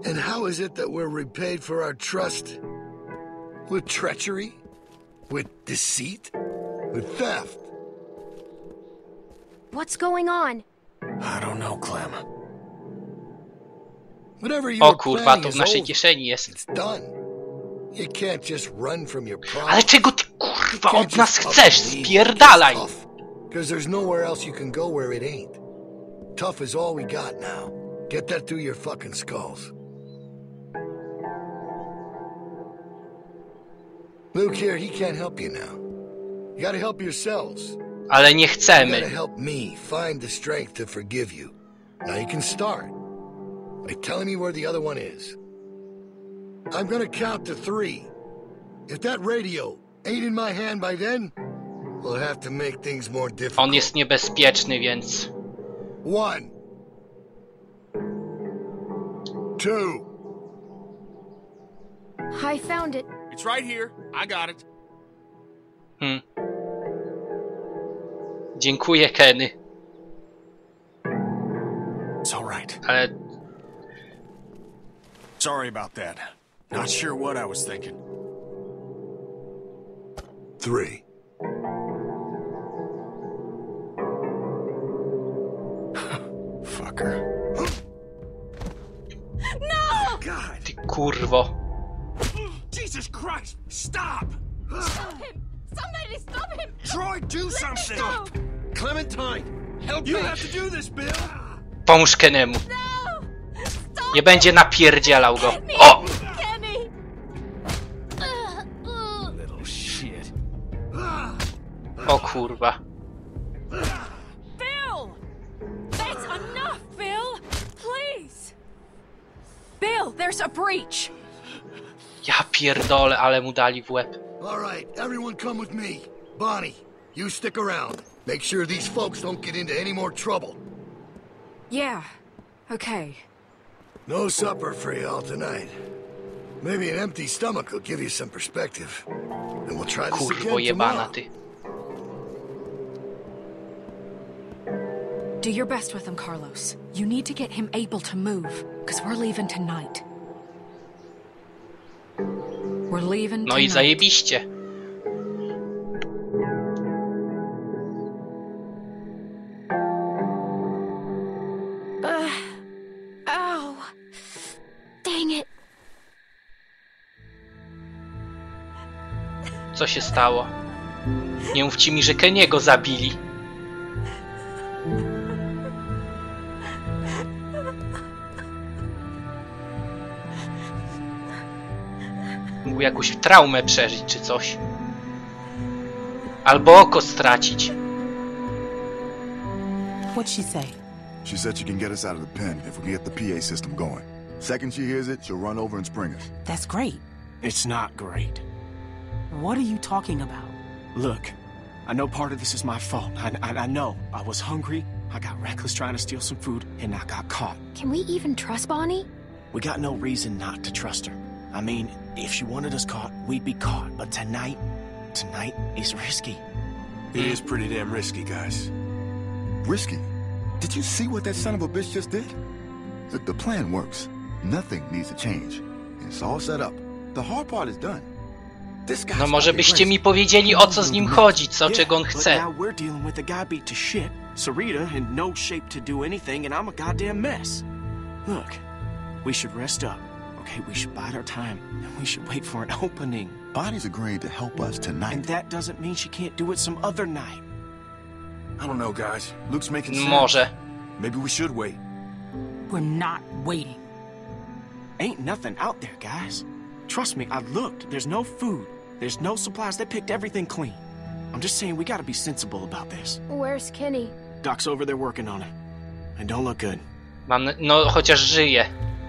And how is it that we're repaid for our trust? With treachery? With deceit? With theft? What's going on? I don't know, Clem. Whatever you O were kurwa, planning to w is naszej over. kieszeni jest. It's done. You can't just run from your Ale problems. czego ty kurwa od nas chcesz? Spierdalaj! Because there's nowhere else you can go where it ain't. Tough is all we got now. Get that through your fucking skulls. Luke here, he can't help you now. You gotta help yourselves. Ale nie You chcemy. gotta help me find the strength to forgive you. Now you can start by telling me where the other one is. I'm gonna count to 3. If that radio ain't in my hand by then, we'll have to make things more difficult. On jest niebezpieczny, więc... 1, 2. I found it. It's right here. I got it. Dziękuję, Kenny. It's all right. Ale Sorry about that. Not sure what I was thinking. 3. Fucker. No! God. ty kurwo. Jesus Christ! Stop! Stop him! Somebody stop him! Troy, do something! Stop! Clementine, help You me. have to do this, Bill! Pomóż Kennemu. No! Stop! Nie będzie napierdzielał go. O! Kenny! Little shit. O kurwa. Bill! That's enough, Bill! Please! Bill, there's a breach! Ja pierdolę, ale mu dali w łeb. All right, everyone come with me. Bonnie, you stick around. Make sure these folks don't get into any more trouble. Yeah, okay. No supper for y'all tonight. Maybe an empty stomach will give you some perspective. And we'll try this Kurwo again jebana, tomorrow. ty. Do your best with him, Carlos. You need to get him able to move, because we're leaving tonight. We're leaving No i tonight. zajebiście. Ow! Dang it! Co się stało? Nie mówcie mi, że Kenny'ego zabili. Mógł jakąś traumę przeżyć czy coś. Albo oko stracić. What'd she say? She said she can get us out of the pen if we can get the PA system going. Second she hears it, she'll run over and spring us. That's great. It's not great. What are you talking about? Look, I know part of this is my fault. I know. I was hungry, I got reckless trying to steal some food, and I got caught. Can we even trust Bonnie? We got no reason not to trust her. I mean, if she wanted us caught, we'd be caught. But tonight is risky. It is pretty damn risky, guys. Risky? Did you see what that son of a bitch just did? Look, the plan works. Nothing needs to change. It's all set up. The hard part is done. This guy's No może fucking byście crazy. mi powiedzieli, o co z nim chodzi, co, Yeah, czego on but chce. now we're dealing with a guy beat to shit, Sarita in no shape to do anything, and I'm a goddamn mess. Look, we should rest up, okay? We should bide our time, and we should wait for an opening. Bonnie's agreeing to help us tonight. And that doesn't mean she can't do it some other night. I don't know, guys. Luke's making sense. Może. Maybe we should wait. We're not waiting. Ain't nothing out there, guys. Trust me, I looked. There's no food. There's no supplies. They picked everything clean. I'm just saying we gotta be sensible about this. Where's Kenny? Doc's over there working on him. And don't look good. No chociaż żyje.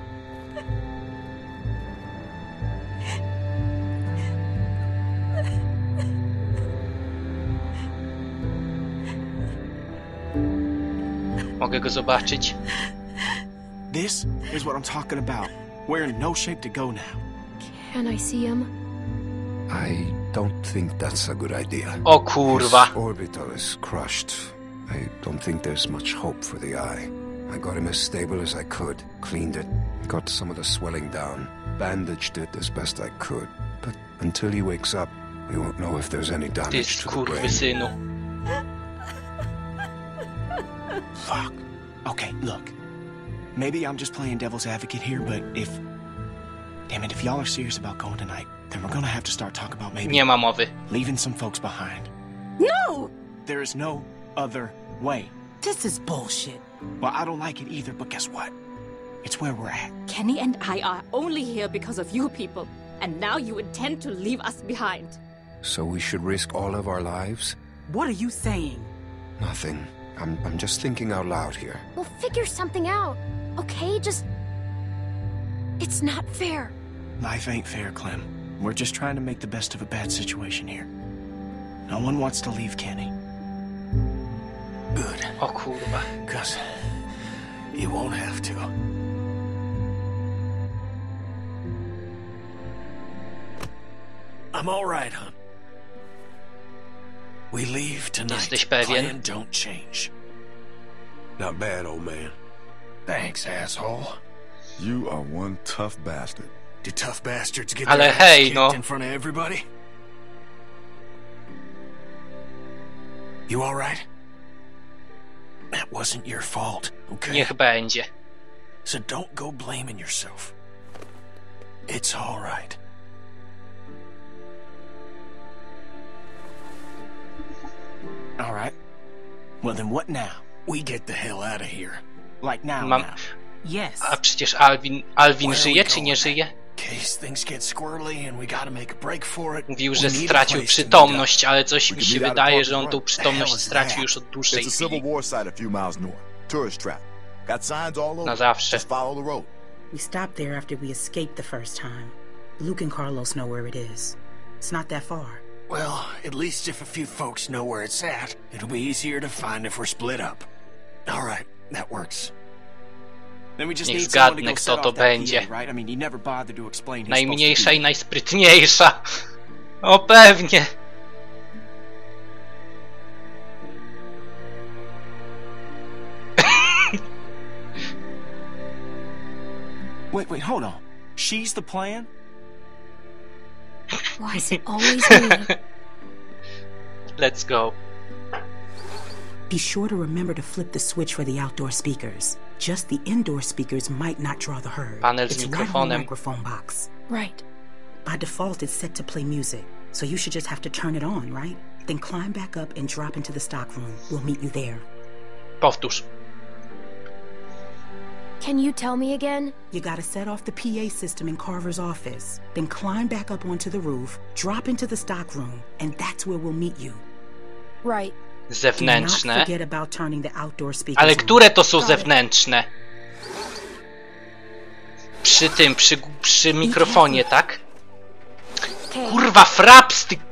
Mogę go zobaczyć. This is what I'm talking about. We're in no shape to go now. Can I see him? I don't think that's a good idea. O kurwa. His orbital is crushed. I don't think there's much hope for the eye. I got him as stable as I could, cleaned it, Got some of the swelling down. Bandaged it as best I could. But until he wakes up, we won't know if there's any Ty damage to the brain. skurwysynu. Fuck. Okay, look. Maybe I'm just playing devil's advocate here, but if... Damn it, if y'all are serious about going tonight, then we're gonna have to start talking about maybe... Nie ma mowy. Leaving some folks behind. No! There is no other way. This is bullshit. Well, I don't like it either, but guess what? It's where we're at. Kenny and I are only here because of you people, and now you intend to leave us behind. So we should risk all of our lives? What are you saying? Nothing. I'm just thinking out loud here. We'll figure something out, okay? Just... It's not fair. Life ain't fair, Clem. We're just trying to make the best of a bad situation here. No one wants to leave Kenny. Good. O kurwa. 'Cause you won't have to. I'm all right, hon. We leave tonight. Jesteś pewien? Plan don't change. Not bad, old man. Thanks, asshole. You are one tough bastard. Do tough bastards get Ale their ass hej, kicked no. in front of everybody? You all right? That wasn't your fault, okay? Niech będzie. So don't go blaming yourself. It's all right. All right. Well, then what now? We get the hell out of here. Like now. Yes. A przecież Alvin żyje czy nie żyje? Case things get squirrely and we gotta make a break for it. Mówił, że stracił przytomność, ale coś mi się wydaje, że on tą przytomność stracił już od dłuższej It's a Civil chwili. War site a few miles north. Tourist trap. Got signs all over. Na zawsze. Just follow the road. We stopped there after we escaped the first time. Luke and Carlos know where it is. It's not that far. Well, at least if a few folks know where it's at, it'll be easier to find if we're split up. All right, that works. Then we just Niech need someone to zgadnę, go kto set to off that będzie. PA, right? I mean, he never bothered to explain. Najmniejsza i najsprytniejsza. O pewnie. Wait, hold on. She's the plan? Why is it always me? Let's go. Be sure to remember to flip the switch for the outdoor speakers. Just the indoor speakers might not draw the herd. Panel z It's right on the mikrofonem. microphone box. Right. By default, it's set to play music, so you should just have to turn it on, right? Then climb back up and drop into the stock room. We'll meet you there. Powtórz. Can you tell me again? You gotta set off the PA system in Carver's office. Then climb back up onto the roof, drop into the stock room, and that's where we'll meet you. Right. Do not Zewnętrzne. forget about turning the outdoor speakers Ale on. które to są Got it. zewnętrzne? Przy tym, przy mikrofonie, tak? Okay. Kurwa, fraps, ty...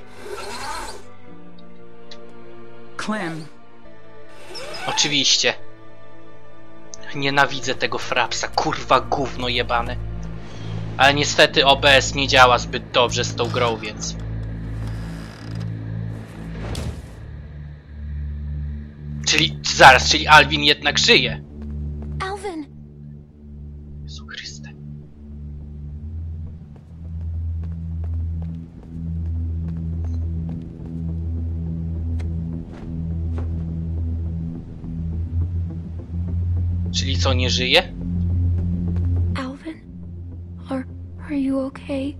Clem, Oczywiście. Nienawidzę tego frapsa, kurwa gówno jebane. Ale niestety OBS nie działa zbyt dobrze z tą grą, więc... Czyli Alvin jednak żyje. Alvin! Jezu Chryste. Czyli co, nie żyje? Alvin? Are you okay?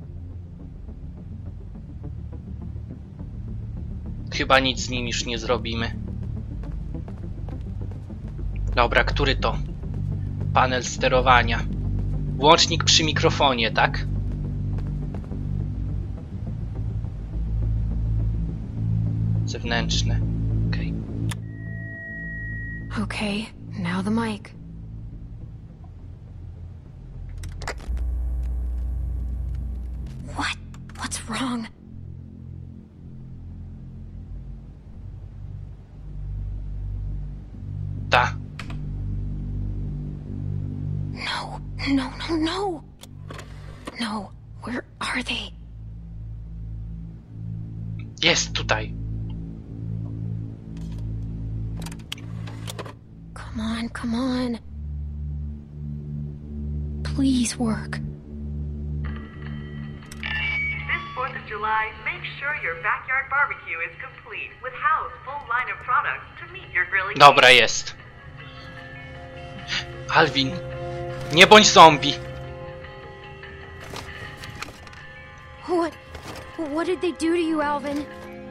Chyba nic z nim już nie zrobimy. Dobra, który to? Panel sterowania. Włącznik przy mikrofonie, tak? Zewnętrzne. Okej. Okay, now the mic. What? What's wrong? Ta. No, no, no, no! No, where are they? Jest tutaj. Come on, come on. please work. This 4th of July, make sure your backyard barbecue is complete with Hal's full line of products to meet your grilling. Dobra, jest. Alvin, nie bądź zombie. What did they do to you, Alvin?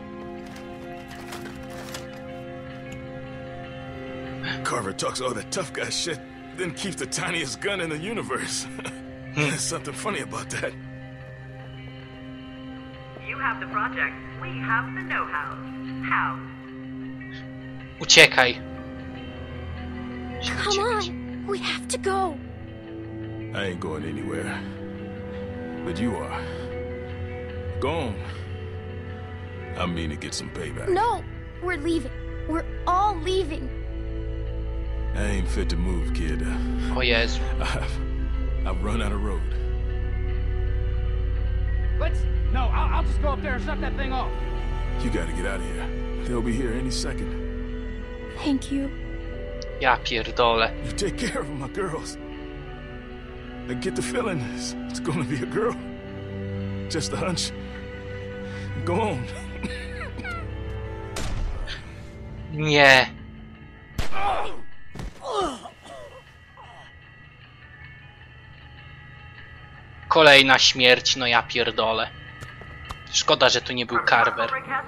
Carver talks all that tough guy shit, then keeps the tiniest gun in the universe. There's something funny about that. You have the project. We have the know-how. How? Uciekaj. Come on, we have to go. I ain't going anywhere. But you are. Go on. I mean to get some payback. No, we're leaving. We're all leaving. I ain't fit to move, kid. O Jezu. I've run out of road. No, I'll just go up there and shut that thing off. You gotta get out of here. They'll be here any second. Thank you. Ja pierdolę. You take care of them, my girls. I get the feeling it's gonna be a girl. Just a hunch. Go on. Nie. Kolejna śmierć, no ja pierdolę. Szkoda, że to nie był Carver.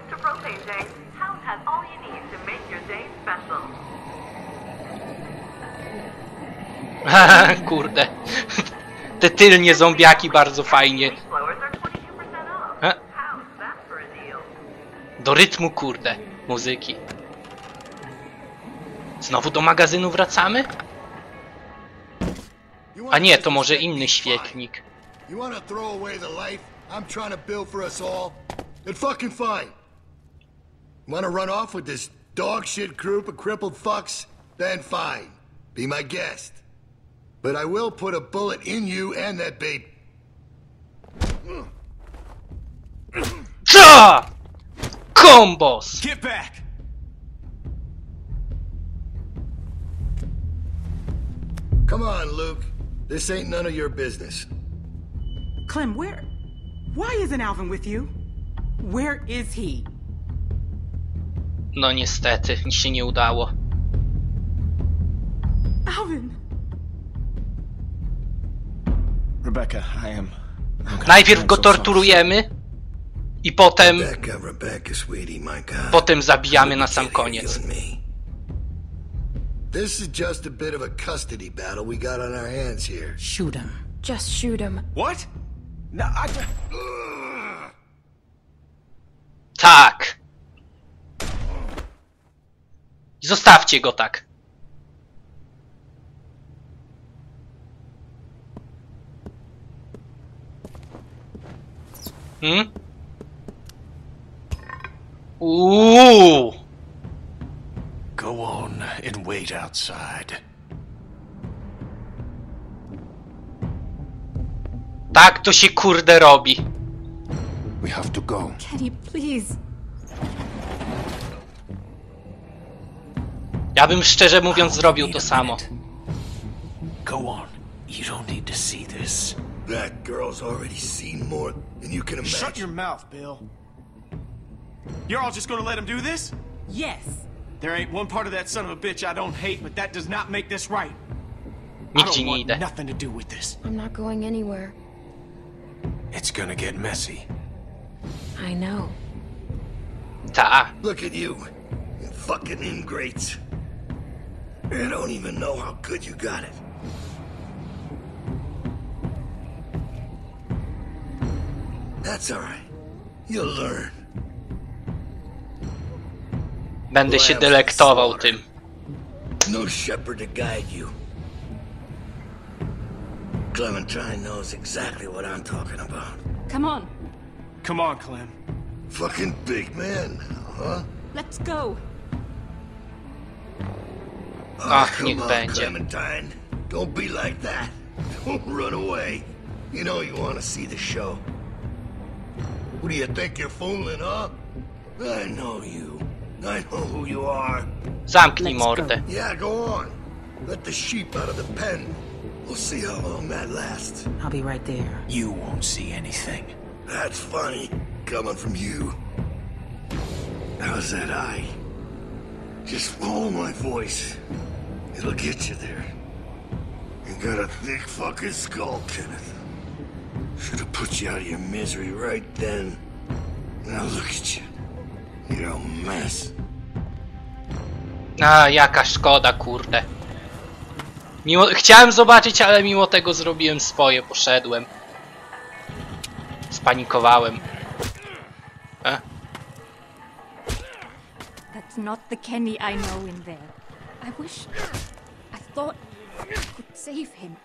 Kurde. Te tylnie zombiaki bardzo fajnie. Do rytmu, kurde, muzyki. Znowu do magazynu wracamy? A nie, to może inny świetnik. You wanna throw away the life I'm trying to build for us all? Then fucking fine. Wanna run off with this dog shit group of crippled fucks? Then fine. Be my guest. But I will put a bullet in you and that babe. Combos! Get back! Come on, Luke. This ain't none of your business. Clem, why isn't Alvin with you? Where is he? No niestety, nic się nie udało. Alvin! Rebecca, I am... Najpierw go torturujemy i potem... Rebecca, sweetie, my God. Potem zabijamy na sam koniec. This is just a bit of a custody battle we got on our hands here. Shoot him. Just shoot him. What? No, Tak. Zostawcie go tak. Go on and wait outside. Tak to się kurde robi. We have to go. Kenny, please. Ja bym szczerze mówiąc zrobił to samo. Go on. You don't need to see this. That girl's already seen more than you can imagine. Shut your mouth, Bill. You're all just gonna let him do this? Yes. There ain't one part of that son of a bitch I don't hate, but that does not make this right. Nigdzie nie idę. Nothing to do with this. I'm not going anywhere. It's gonna get messy. I know. Ta. Look at you fucking ingrates. I don't even know how good you got it. That's alright. You'll learn. Będę się delektował tym. No shepherd to guide you. Clementine knows exactly what I'm talking about. Come on. Come on, Clem. Fucking big man now, huh? Let's go. Ach, come niech on, będzie. Clementine. Don't be like that. Don't run away. You know you want to see the show. What do you think you're fooling, huh? I know you. I know who you are. Zamknij mordę. Yeah, go on. Let the sheep out of the pen. We'll see how long that lasts. I'll be right there. You won't see anything. That's funny, coming from you. How's that eye? Just follow my voice. It'll get you there. You got a thick fucking skull, Kenneth. Should have put you out of your misery right then. Now look at you. You're a mess. A, jaka szkoda, kurde. Chciałem zobaczyć, ale mimo tego zrobiłem swoje, poszedłem. Spanikowałem. That's not the Kenny I know in there. I thought I could save him.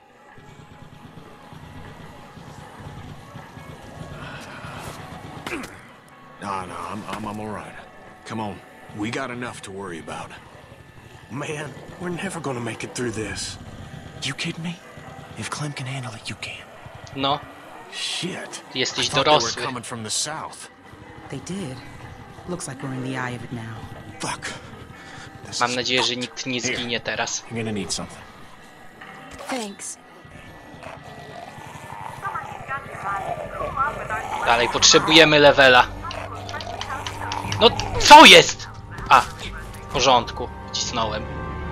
No, I'm all right. Come on, we got enough to worry about. Man, we're never gonna make it through this. You kidding me? If Clem can handle it, you can. No. Shit. Jesteś I thought they were dorosły. coming from the south. They did. Looks like we're in the eye of it now. Fuck. Mam nadzieję, że nikt nie zginie teraz. You're gonna need something. Thanks. Dalej, potrzebujemy levela. No, co jest? A, w porządku. Wcisnąłem.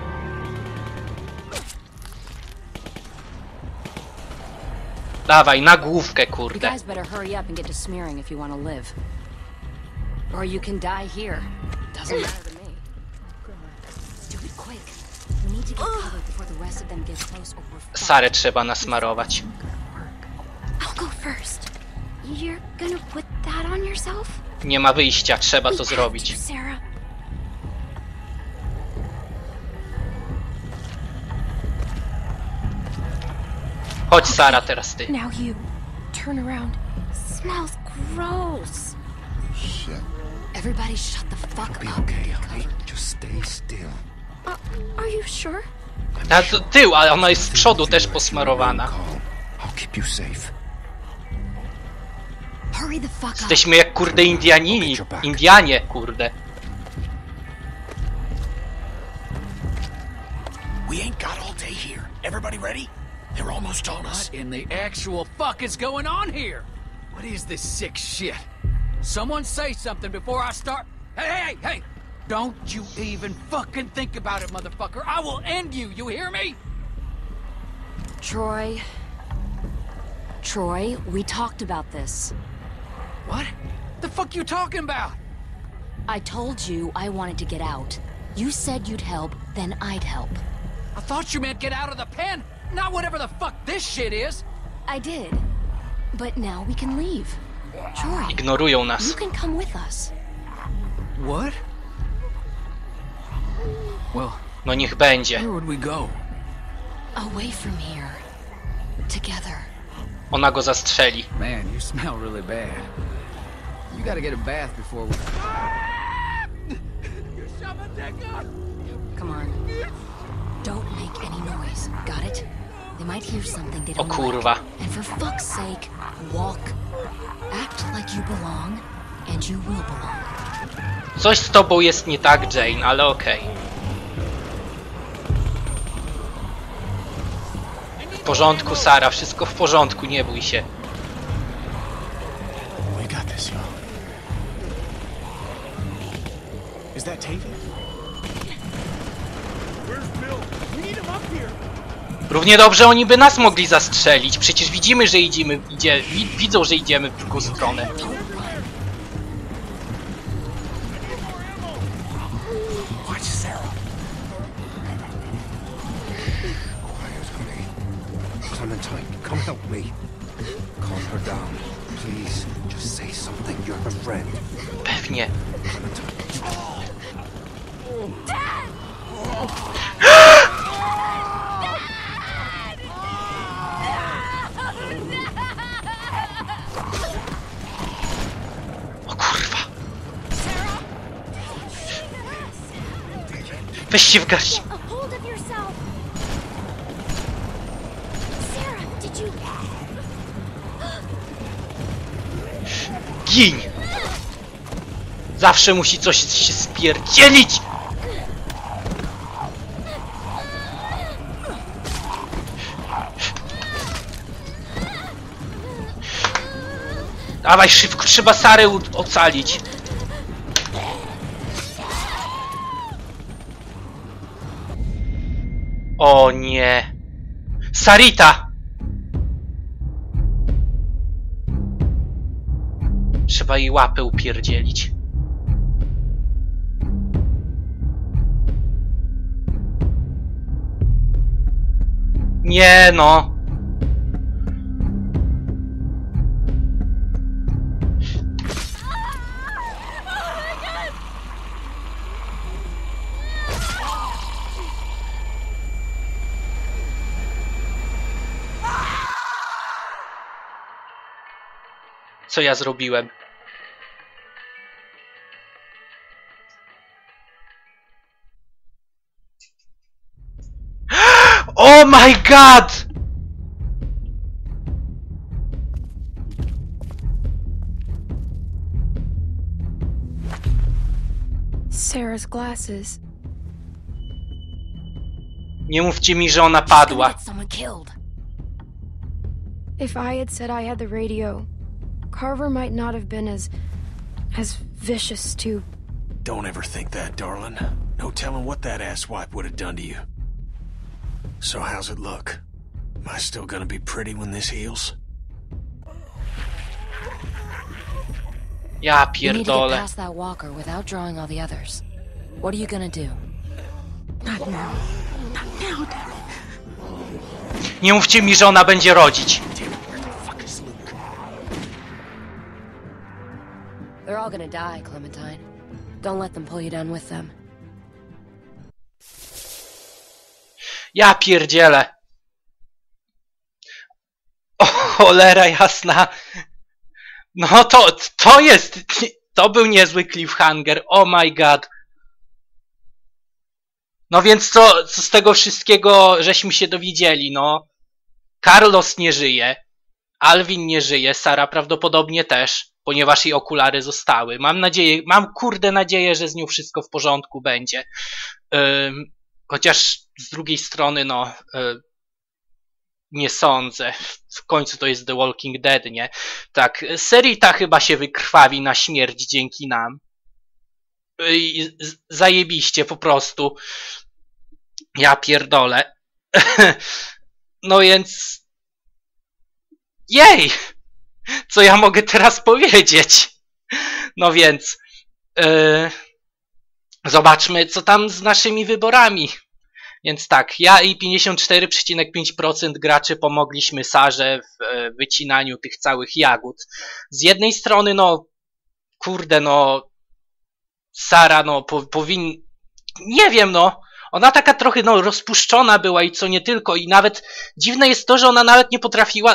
Dawaj, na główkę, You kurde. guys better hurry up and get to smearing if you want to live. Or you can die here. Doesn't matter to me. Do it quick. We need to get covered before the rest of them get close or we're fucked. Sarę trzeba nasmarować. I'll go first. You're gonna put that on yourself? Nie ma wyjścia, trzeba to We have zrobić. to, Sarah. Chodź, Sara, teraz ty. Now you. Turn around. Smells gross. Shit. Everybody shut the fuck Be up. okay, honey. Just stay still. Are you sure? A to tył, ale ona jest z przodu też posmarowana. I'll keep you safe. Hurry the fuck up. Jesteśmy jak, kurde, Indianini. Indianie, kurde. We ain't got all day here. Everybody ready? They're almost on us. What in the actual fuck is going on here? What is this sick shit? Someone say something before I start. Hey! Don't you even fucking think about it, motherfucker. I will end you, you hear me? Troy, we talked about this. What? The fuck you talking about? I told you I wanted to get out. You said you'd help, then I'd help. I thought you meant get out of the pen, not whatever the fuck this shit is. I did. But now we can leave. Troy, Ignorują nas. you can come with us. What? Well, No niech będzie. where would we go? Away from here. Together. Ona go zastrzeli. Man, you smell really bad. You gotta get a bath before we... Come on. Don't make any noise. Got it? They might hear something they O don't kurwa. like. And for fuck's sake, walk. Act like you belong, and you will belong. Coś z tobą jest nie tak, Jane, ale okej. W porządku, Sara, wszystko w porządku, nie bój się. We got this, y'all. Is that Tavy? Równie dobrze oni by nas mogli zastrzelić. Przecież widzimy, że widzą, że idziemy w drugą stronę. Watch Sarah. Quiet, honey. Clementine, come help me. Calm her down, please. Just say something. You're her friend. Pewnie. Clementine. O kurwa. Weź się w garść. A hold of yourself. Sarah, did you... Gin! Zawsze musi coś się spierdzielić! Dawaj szybko, trzeba Sarę ocalić. O nie. Sarita! Trzeba jej łapę upierdzielić. Nie no. Co ja zrobiłem? Oh my god! Sarah's glasses. Nie mówcie mi, że ona padła. If I had said I had the radio, Carver might not have been as vicious to... Don't ever think that, darling. No telling what that asswipe would have done to you. So how's it look? Am I still gonna be pretty when this heals? Ja You need to get pierdolę. past that walker without drawing all the others. What are you gonna do? Not now. Not now, damn it. Nie mówcie mi, że ona będzie rodzić. They're all gonna die, Clementine. Don't let them pull you down with them. Ja pierdzielę. O cholera jasna. No to jest... To był niezły cliffhanger. Oh my god. No więc co z tego wszystkiego żeśmy się dowiedzieli, no. Carlos nie żyje. Alvin nie żyje. Sara prawdopodobnie też, ponieważ jej okulary zostały. Mam kurde nadzieję, że z nią wszystko w porządku będzie. Chociaż z drugiej strony, no... nie sądzę. W końcu to jest The Walking Dead, nie? Tak, Sarita chyba się wykrwawi na śmierć dzięki nam. Zajebiście po prostu. Ja pierdolę. No więc... Jej! Co ja mogę teraz powiedzieć? No więc... zobaczmy, co tam z naszymi wyborami. Więc tak, ja i 54,5% graczy pomogliśmy Sarze w wycinaniu tych całych jagód. Z jednej strony, no, kurde, no, Sara, no, nie wiem, no, ona taka trochę, no, rozpuszczona była i co nie tylko. I nawet dziwne jest to, że ona nawet nie potrafiła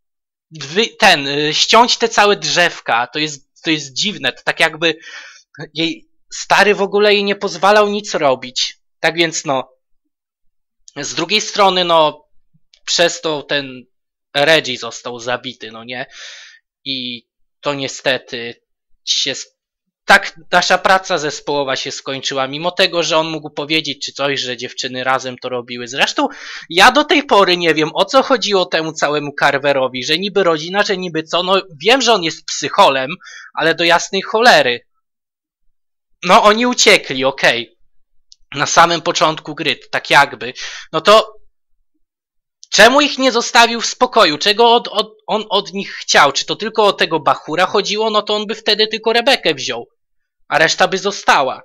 ściąć te całe drzewka. To jest dziwne, to tak jakby jej stary w ogóle jej nie pozwalał nic robić. Tak więc, no, z drugiej strony, no, przez to ten Reggie został zabity, no nie? I to niestety tak nasza praca zespołowa się skończyła, mimo tego, że on mógł powiedzieć czy coś, że dziewczyny razem to robiły. Zresztą ja do tej pory nie wiem, o co chodziło temu całemu Carverowi, że niby rodzina, że niby co, no wiem, że on jest psycholem, ale do jasnej cholery. No oni uciekli, okej. Na samym początku gry, tak jakby. No to czemu ich nie zostawił w spokoju? Czego on od nich chciał? Czy to tylko o tego bachura chodziło? No to on by wtedy tylko Rebekę wziął, a reszta by została.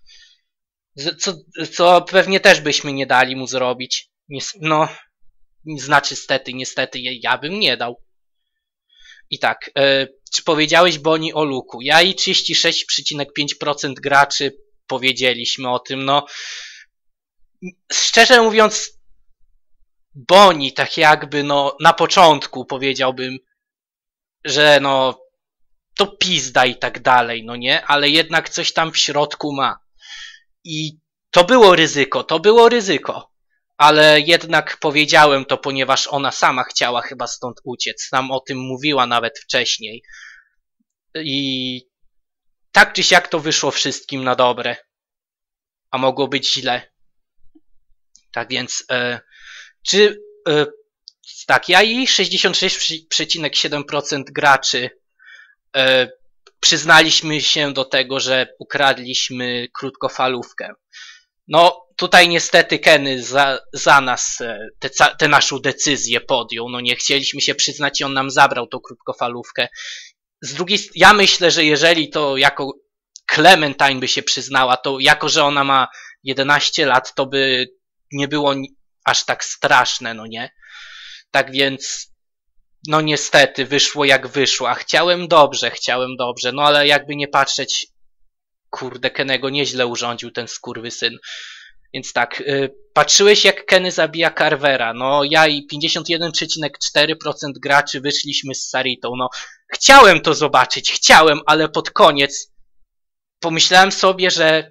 Co pewnie też byśmy nie dali mu zrobić. No, znaczy niestety ja bym nie dał. I tak, czy powiedziałeś Bonnie o Luke'u? Ja i 36,5% graczy powiedzieliśmy o tym, no. Szczerze mówiąc, Bonnie tak jakby, no, na początku powiedziałbym, że no, to pizda i tak dalej, no nie? Ale jednak coś tam w środku ma. I to było ryzyko. Ale jednak powiedziałem to, ponieważ ona sama chciała chyba stąd uciec. Nam o tym mówiła nawet wcześniej. I tak czy siak to wyszło wszystkim na dobre. A mogło być źle. Tak więc, tak, ja i 66,7% graczy przyznaliśmy się do tego, że ukradliśmy krótkofalówkę. No tutaj niestety Kenny za nas tę naszą decyzję podjął. No nie chcieliśmy się przyznać i on nam zabrał tą krótkofalówkę. Z drugiej strony, ja myślę, że jeżeli to jako Clementine by się przyznała, to jako, że ona ma 11 lat, to by nie było aż tak straszne, no nie? Tak więc, no niestety, wyszło jak wyszło. A chciałem dobrze, no ale jakby nie patrzeć, kurde, Kennego nieźle urządził ten skurwysyn. Więc tak, patrzyłeś jak Kenny zabija Carvera. No ja i 51,4% graczy wyszliśmy z Saritą. No chciałem to zobaczyć, ale pod koniec pomyślałem sobie, że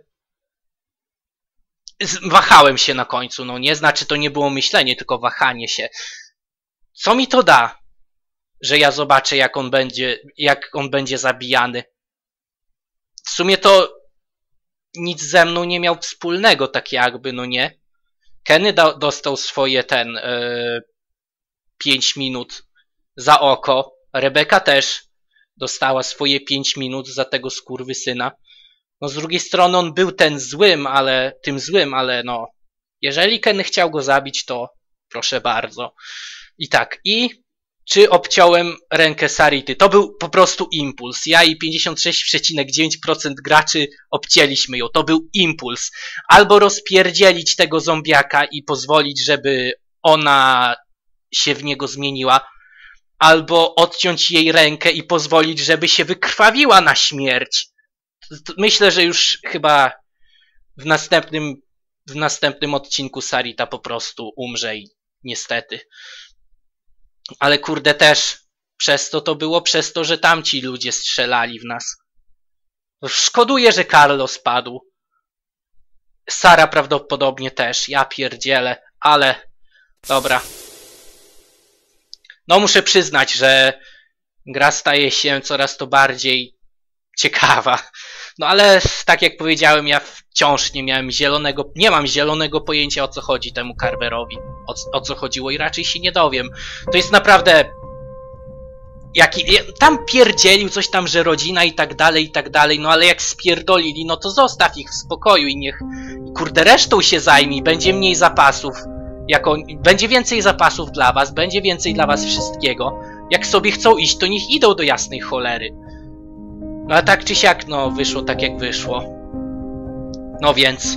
wahałem się na końcu. No nie, znaczy to nie było myślenie, tylko wahanie się. Co mi to da, że ja zobaczę jak on będzie zabijany? W sumie to nic ze mną nie miał wspólnego, tak jakby, no nie? Kenny dostał swoje 5 minut za oko. Rebeka też dostała swoje 5 minut za tego skurwysyna. No z drugiej strony on był tym złym, ale no, jeżeli Kenny chciał go zabić, to proszę bardzo. I tak, czy obciąłem rękę Sarity? To był po prostu impuls. Ja i 56,9% graczy obcięliśmy ją. To był impuls. Albo rozpierdzielić tego zombiaka i pozwolić, żeby ona się w niego zmieniła, albo odciąć jej rękę i pozwolić, żeby się wykrwawiła na śmierć. Myślę, że już chyba w następnym odcinku Sarita po prostu umrze i niestety. Ale kurde też przez to, że tamci ludzie strzelali w nas. Szkoduję, że Carlo spadł. Sara prawdopodobnie też. Ja pierdzielę, ale dobra. No muszę przyznać, że gra staje się coraz to bardziej ciekawa. No ale tak jak powiedziałem, ja wciąż nie mam zielonego pojęcia o co chodzi temu Carverowi. O co chodziło i raczej się nie dowiem. To jest naprawdę... Tam pierdzielił coś tam, że rodzina i tak dalej, no ale jak spierdolili, no to zostaw ich w spokoju i niech, kurde, resztą się zajmij, będzie mniej zapasów. Będzie więcej zapasów dla was, będzie więcej dla was wszystkiego. Jak sobie chcą iść, to niech idą do jasnej cholery. No a tak czy siak, no wyszło tak jak wyszło. No więc...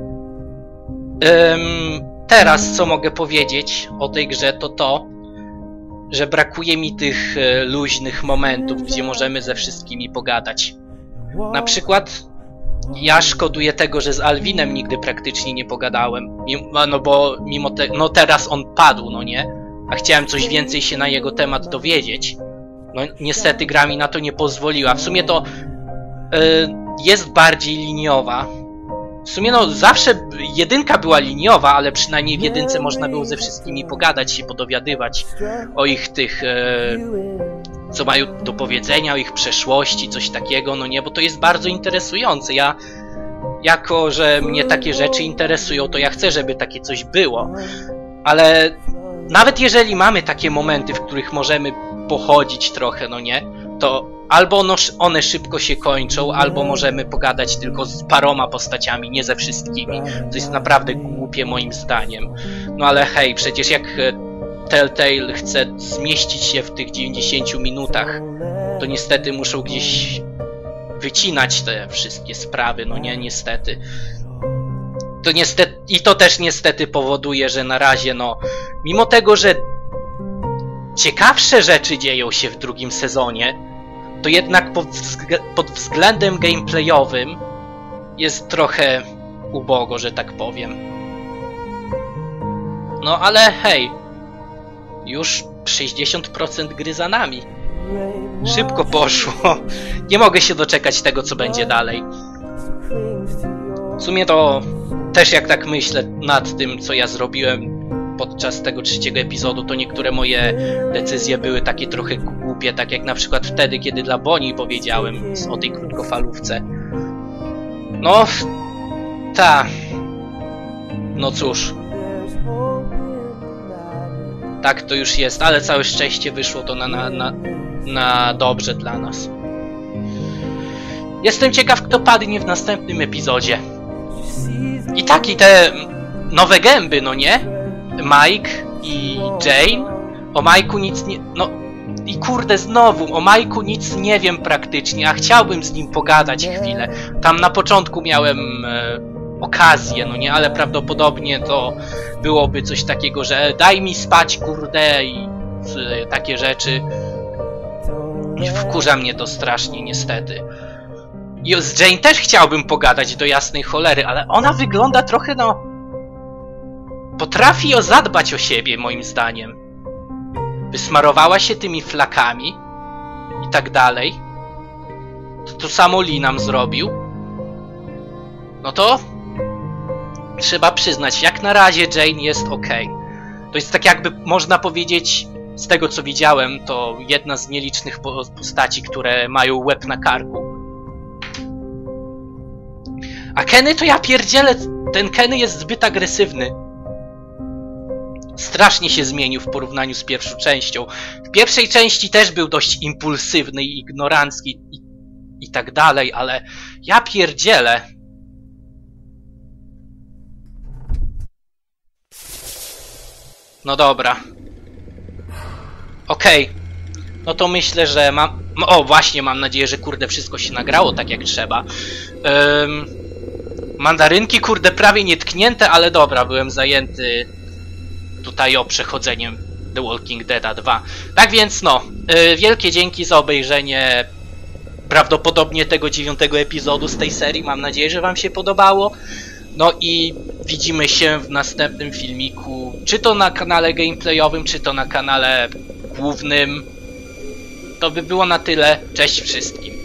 teraz co mogę powiedzieć o tej grze to, że brakuje mi tych luźnych momentów, gdzie możemy ze wszystkimi pogadać. Na przykład ja szkoduję tego, że z Alvinem nigdy praktycznie nie pogadałem. No bo no teraz on padł, no nie? A chciałem coś więcej się na jego temat dowiedzieć. No niestety gra mi na to nie pozwoliła. W sumie to jest bardziej liniowa. W sumie no zawsze jedynka była liniowa, ale przynajmniej w jedynce można było ze wszystkimi pogadać, się podowiadywać o ich tych, co mają do powiedzenia, o ich przeszłości, coś takiego, no nie, bo to jest bardzo interesujące. Ja, jako że mnie takie rzeczy interesują, to ja chcę, żeby takie coś było. Ale nawet jeżeli mamy takie momenty, w których możemy pochodzić trochę, no nie, to albo one szybko się kończą, albo możemy pogadać tylko z paroma postaciami, nie ze wszystkimi. To jest naprawdę głupie moim zdaniem. No ale hej, przecież jak Telltale chce zmieścić się w tych 90 minutach, to niestety muszą gdzieś wycinać te wszystkie sprawy, no nie, niestety. I to też niestety powoduje, że na razie, no, mimo tego, że ciekawsze rzeczy dzieją się w drugim sezonie, to jednak pod względem gameplayowym jest trochę ubogo, że tak powiem. No ale hej, już 60% gry za nami. Szybko poszło. Nie mogę się doczekać tego, co będzie dalej. W sumie to też jak tak myślę nad tym, co ja zrobiłem podczas tego 3. epizodu, to niektóre moje decyzje były takie trochę głupie, tak jak na przykład wtedy, kiedy dla Bonnie powiedziałem o tej krótkofalówce. No, no cóż. Tak to już jest, ale całe szczęście wyszło to na dobrze dla nas. Jestem ciekaw, kto padnie w następnym epizodzie. I tak, i te nowe gęby, no nie? Mike i Jane. O Mike'u nic nie... No i kurde, znowu, o Mike'u nic nie wiem praktycznie, a chciałbym z nim pogadać chwilę. Tam na początku miałem okazję, no nie? Ale prawdopodobnie to byłoby coś takiego, że daj mi spać, kurde, i takie rzeczy. I wkurza mnie to strasznie, niestety. I z Jane też chciałbym pogadać do jasnej cholery, ale ona wygląda trochę, no... Potrafi zadbać o siebie, moim zdaniem. Wysmarowała się tymi flakami i tak dalej. To samo Lee nam zrobił. No to... Trzeba przyznać, jak na razie Jane jest okej. To jest tak jakby, można powiedzieć, z tego co widziałem, to jedna z nielicznych postaci, które mają łeb na karku. A Kenny to ja pierdzielę, ten Kenny jest zbyt agresywny. Strasznie się zmienił w porównaniu z pierwszą częścią. W pierwszej części też był dość impulsywny i ignorancki i tak dalej, ale ja pierdzielę. No dobra. Okej. No to myślę, że mam... O, właśnie, mam nadzieję, że kurde wszystko się nagrało tak jak trzeba. Mandarynki, kurde, prawie nietknięte, ale dobra, byłem zajęty tutaj przechodzeniem The Walking Dead 2. Tak więc no, wielkie dzięki za obejrzenie prawdopodobnie tego 9. epizodu z tej serii. Mam nadzieję, że wam się podobało. No i widzimy się w następnym filmiku, czy to na kanale gameplayowym, czy to na kanale głównym. To by było na tyle. Cześć wszystkim.